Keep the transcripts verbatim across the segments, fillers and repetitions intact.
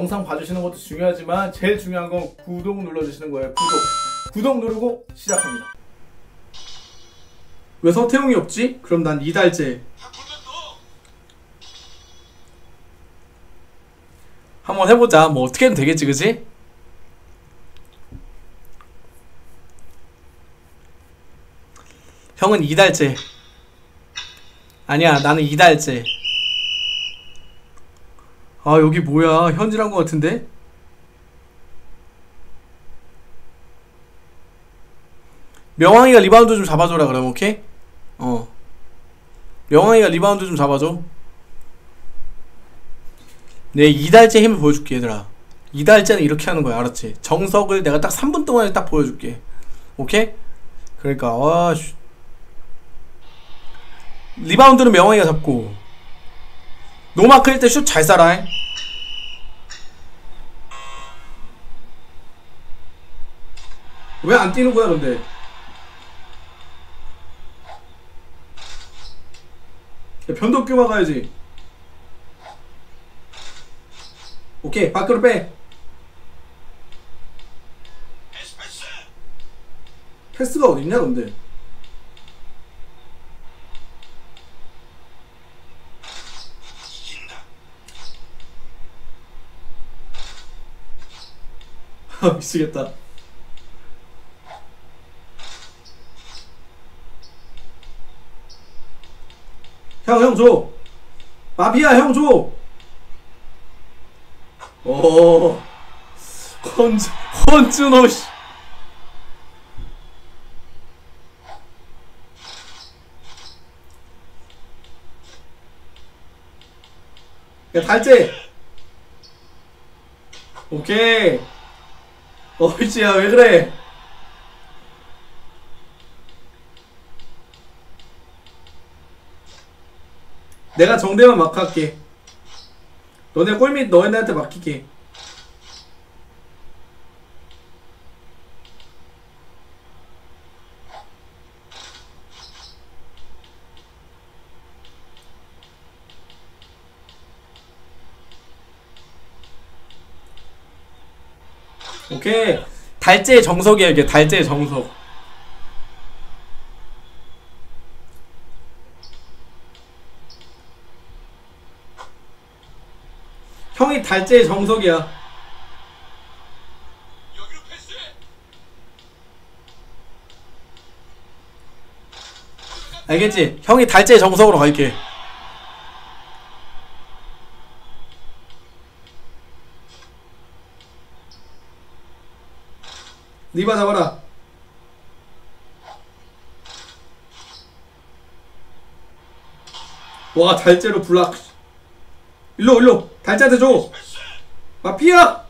영상 봐주시는 것도 중요하지만 제일 중요한 건 구독 눌러주시는 거예요. 구독 구독 누르고 시작합니다. 왜 서태웅이 없지? 그럼 난 이달재. 한번 해보자. 뭐 어떻게든 되겠지, 그치? 형은 이달재. 아니야, 나는 이달재. 아, 여기 뭐야? 현질한 것 같은데? 명왕이가 리바운드 좀 잡아줘라 그럼. 오케이? 어, 명왕이가 리바운드 좀 잡아줘. 내 이달재 힘을 보여줄게 얘들아. 이달재는 이렇게 하는 거야, 알았지? 정석을 내가 딱 삼 분 동안에 딱 보여줄게. 오케이? 그러니까 아, 슈. 리바운드는 명왕이가 잡고 노마크일 때 슛 잘 쏴라. 왜 안 뛰는 거야 근데? 야, 변덕규 막아야지. 오케이, 밖으로 빼. 패스가 어딨냐 근데? 미치겠다. 형, 형 줘. 마피아 형 줘. 오, 헌주, 헌준호 씨. 야, 달재. 오케이. 어이지야, 왜 그래? 내가 정대만 막 할게. 너네 골밑 너네한테 맡길게. 오케이. 달재의 정석이야 이게. 달재의 정석. 형이 달재의 정석이야. 알겠지? 형이 달재의 정석으로 갈게. 리바 잡아라. 와, 달재로 블락. 일로 일로 달재한테 줘. 마피아.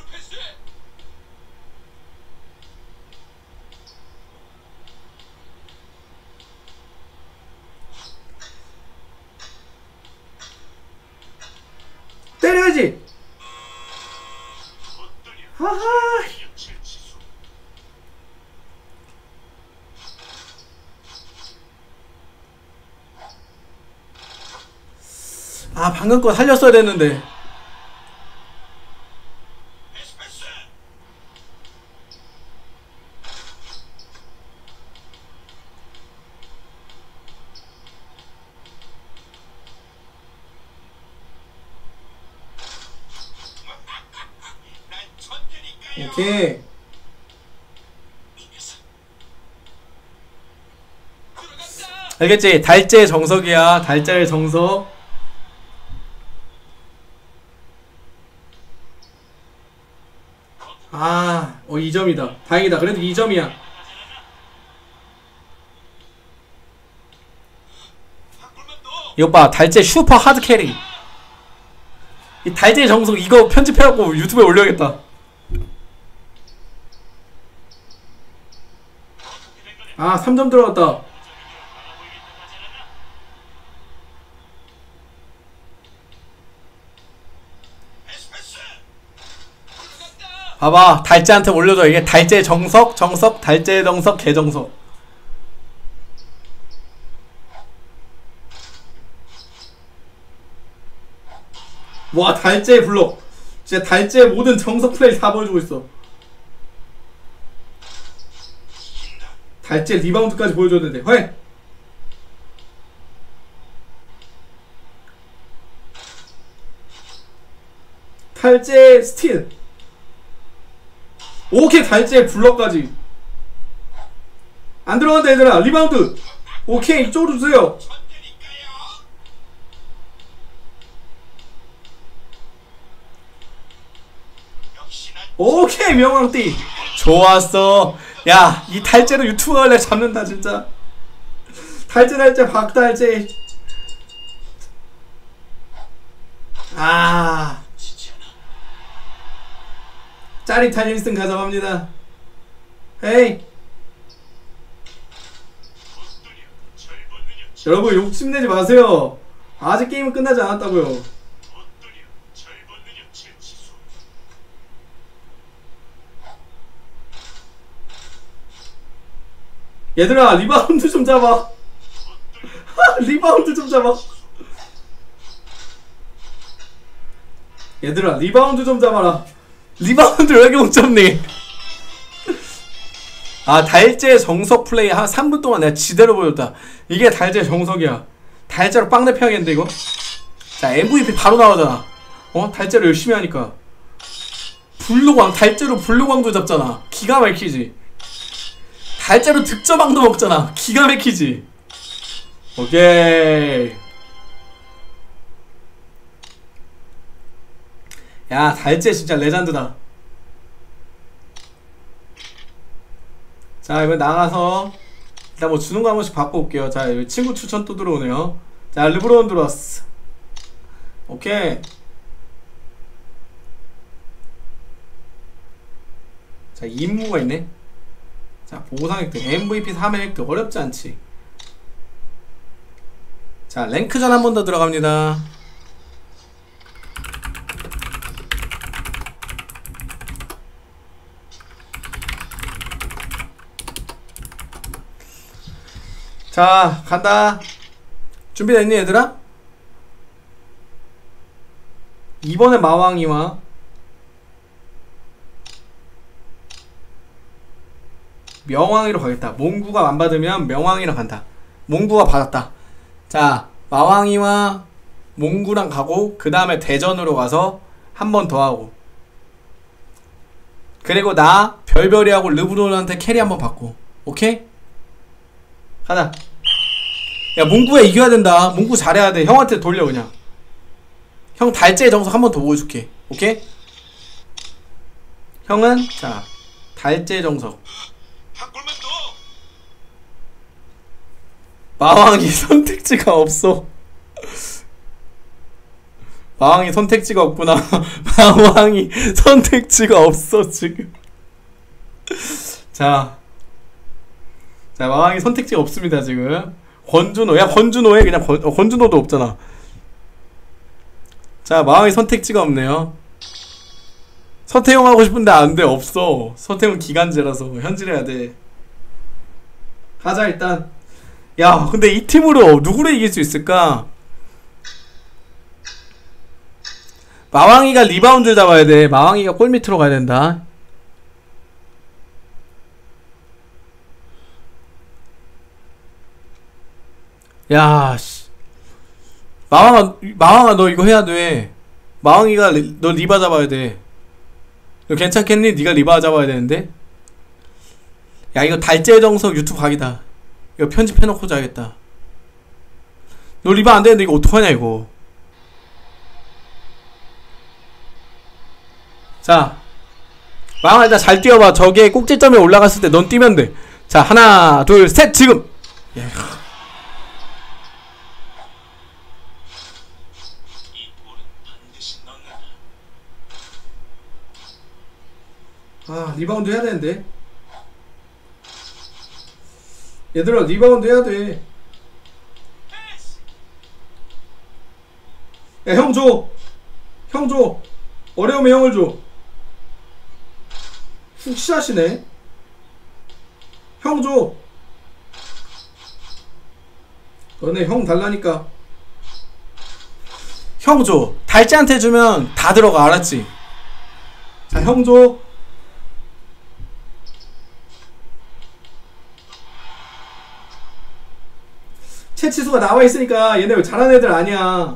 때려야지. 하하. 아, 방금 거 살렸어야 됐는데. 오케이. 알겠지? 달재 정석이야. 달재의 정석. 아, 어, 이 점이다. 다행이다. 그래도 이 점이야. 이거 봐, 달재 슈퍼 하드 캐리. 이 달재 정석 이거 편집해갖고 유튜브에 올려야겠다. 아, 삼 점 들어갔다. 봐봐, 달재한테 올려줘. 이게 달재 정석, 정석, 달재 정석, 개정석. 와, 달재 블록 진짜 달째 모든 정석 플레이 다 보여주고 있어. 달째 리바운드까지 보여줘야 되는데. 허이! 달째 스틸. 오케이, 달째 블럭까지. 안 들어간다 얘들아. 리바운드. 오케이, 이쪽으로 주세요. 오케이, 명왕띠. 좋았어. 야, 이 달째로 유튜브 할래 잡는다 진짜. 달째 달째 박달째. 아, 짜릿한 일 승 가져갑니다. 헤이, 여러분 욕심내지 마세요. 아직 게임은 끝나지 않았다고요. 얘들아, 리바운드 좀 잡아. 리바운드 좀 잡아. 얘들아, 리바운드 좀 잡아라. 리바운드 왜 이렇게 못 잡니? 아, 달재 정석 플레이 한 삼 분 동안 내가 지대로 보여줬다. 이게 달재 정석이야. 달재로 빵내 펴야겠는데 이거? 자, 엠브이피 바로 나오잖아. 어? 달재로 열심히 하니까. 블루광, 달재로 블루광도 잡잖아. 기가 막히지. 달째로 득점왕도 먹잖아. 기가 막히지. 오케이. 야, 달째 진짜 레전드다. 자, 이번 나가서 일단 뭐 주는 거 한 번씩 받고 올게요. 자, 여기 친구 추천 또 들어오네요. 자, 르브론 들어왔어. 오케이. 자, 임무가 있네. 자, 보상 획득, 엠브이피 삼 회 획득. 어렵지 않지. 자, 랭크전 한 번 더 들어갑니다. 자, 간다. 준비됐니 얘들아? 이번에 마왕이와 명왕이로 가겠다. 몽구가 안 받으면 명왕이랑 간다. 몽구가 받았다. 자, 마왕이와 몽구랑 가고 그 다음에 대전으로 가서 한 번 더 하고, 그리고 나 별별이하고 르브론한테 캐리 한 번 받고. 오케이? 가자. 야, 몽구야 이겨야 된다. 몽구 잘해야 돼. 형한테 돌려 그냥. 형 달째 정석 한 번 더 보여줄게. 오케이? 형은 자, 달째 정석. 마왕이 선택지가 없어. 마왕이 선택지가 없구나. 마왕이 선택지가 없어 지금. 자, 자, 마왕이 선택지가 없습니다 지금. 권준호, 야 권준호에 그냥 권, 어, 권준호도 없잖아. 자, 마왕이 선택지가 없네요. 서태용 하고 싶은데 안돼. 없어. 서태용 기간제라서 현질해야 돼. 가자 일단. 야, 근데 이 팀으로 누구를 이길 수 있을까? 마왕이가 리바운드 잡아야 돼. 마왕이가 골 밑으로 가야 된다. 야, 씨. 마왕아, 마왕아, 너 이거 해야 돼. 마왕이가 리, 너 리바 잡아야 돼. 너 괜찮겠니? 네가 리바 잡아야 되는데. 야, 이거 달째 정석 유튜브 각이다. 이거 편집해놓고 자야겠다. 너 리바 안 되는데 이거 어떡하냐 이거. 자, 마왕아 일단 잘 뛰어봐. 저게 꼭지점에 올라갔을 때 넌 뛰면 돼. 자, 하나 둘 셋 지금. 야. 아, 리바운드 해야 되는데. 얘들아, 리바운드 해야 돼. 야, 형 줘. 형 줘. 어려우면 형을 줘. 훅샷이네. 형 줘. 너네 형 달라니까. 형 줘. 달째한테 주면 다 들어가. 알았지? 자, 형조. 채치수가 나와 있으니까 얘네 잘하는 애들 아니야.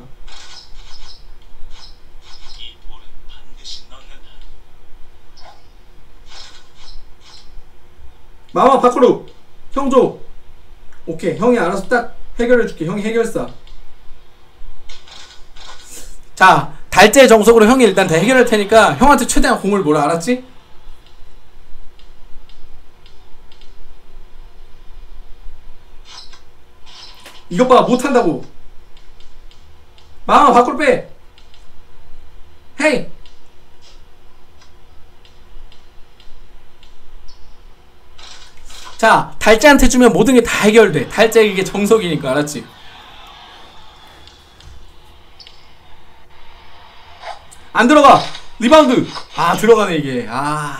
마마 밖으로. 형조. 오케이, 형이 알아서 딱 해결해줄게. 형이 해결사. 자, 달제 정석으로 형이 일단 다 해결할 테니까 형한테 최대한 공을 몰아. 알았지? 이것 봐, 못한다고. 마마 밖으로 빼. 헤이. 자, 달제한테 주면 모든 게 다 해결돼. 달제 이게 정석이니까. 알았지? 안 들어가. 리바운드. 아, 들어가네 이게. 아.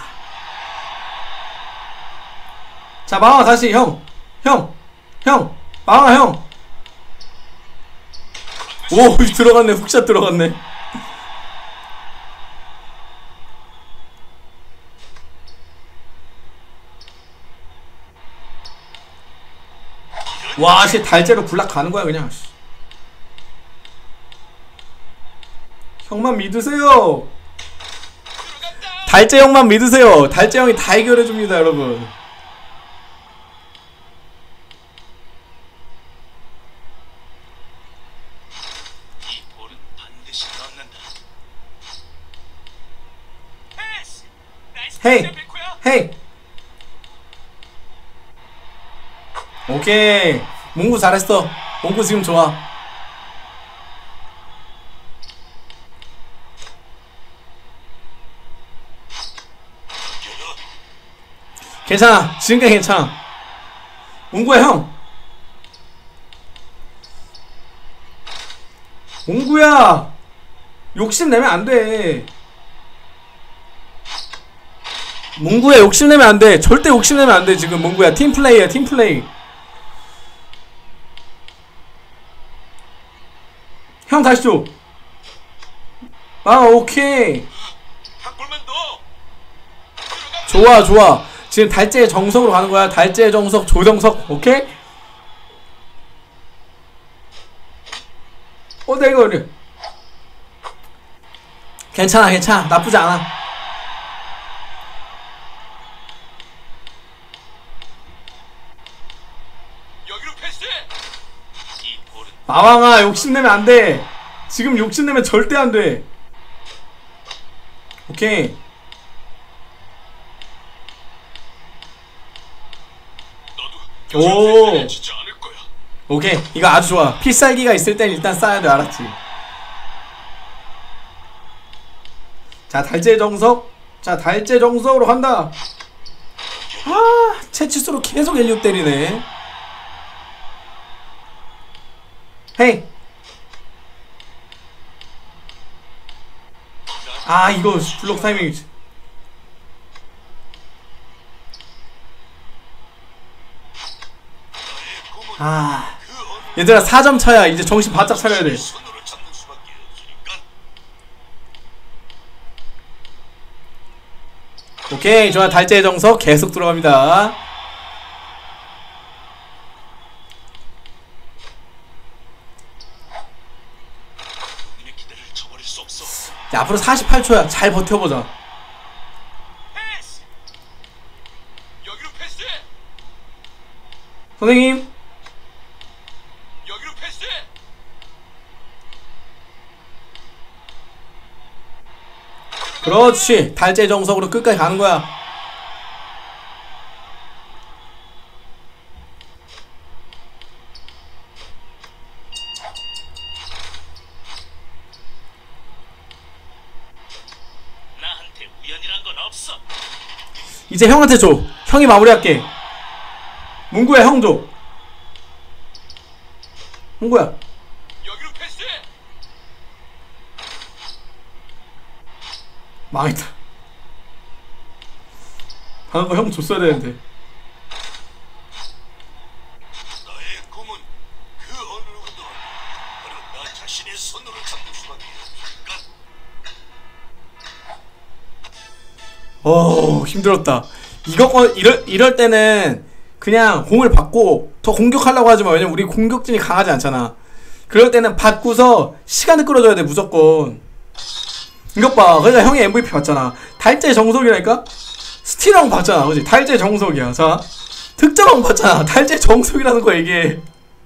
자, 마마 다시. 형. 형. 형. 마마 형. 오, 들어갔네. 훅샷 들어갔네. 와, 씨, 달제로 굴락 가는 거야 그냥. 형만 믿으세요. 달제 형만 믿으세요. 달제 형이 다 해결해 줍니다, 여러분. 헤이, 헤이. 오케이. 몽구 잘했어. 몽구 지금 좋아. 괜찮아. 지금까지 괜찮아. 몽구야, 형. 몽구야, 욕심내면 안돼. 몽구야, 욕심내면 안돼. 절대 욕심내면 안돼. 지금 몽구야, 팀플레이야. 팀플레이. 형 다시 줘. 아, 오케이. 좋아, 좋아. 지금 달제의 정석으로 가는 거야. 달제의 정석, 조정석. 오케이? 어, 내가 그래. 괜찮아, 괜찮아. 나쁘지 않아. 마왕아, 욕심내면 안돼. 지금 욕심내면 절대 안돼. 오케이. 오, 오케이. 이거 아주 좋아. 필살기가 있을 땐 일단 쌓아야 돼. 알았지? 자, 달제 정석. 자, 달제 정석으로 간다. 아, 채치수로 계속 엘리웁 때리네. 헤이. 아, 이거 블록 타이밍. 아, 얘들아 사 점 차야. 이제 정신 바짝 차려야 돼. 오케이, 좋아. 달제의 정석 계속 들어갑니다. 야, 앞으로 사십팔 초야. 잘 버텨보자. 선생님. 그렇지. 달제 정석으로 끝까지 가는 거야. 나한테 우연이란 건 없어. 이제 형한테 줘. 형이 마무리할게. 문구야, 형 줘. 문구야. 여기로 패스해. 망했다. 방금 거 형 줬어야 되는데. 너의 꿈은 그 어느 누구도 바로 나 자신의 손으로 잡는 수밖에 없을까? 어 힘들었다. 이거 어, 이럴 이럴 때는 그냥 공을 받고 더 공격하려고 하지 마. 왜냐면 우리 공격진이 강하지 않잖아. 그럴 때는 받고서 시간을 끌어줘야 돼 무조건. 이것 봐. 그러니까 형이 엠브이피 받잖아. 달째 정석이라니까. 스틸왕 받잖아, 그지? 달째 정석이야. 자, 득점왕 받잖아. 달째 정석이라는 거야 이게.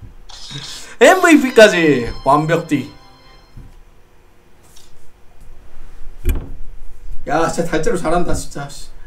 엠브이피까지 완벽디. 야, 진짜 달째로 잘한다 진짜.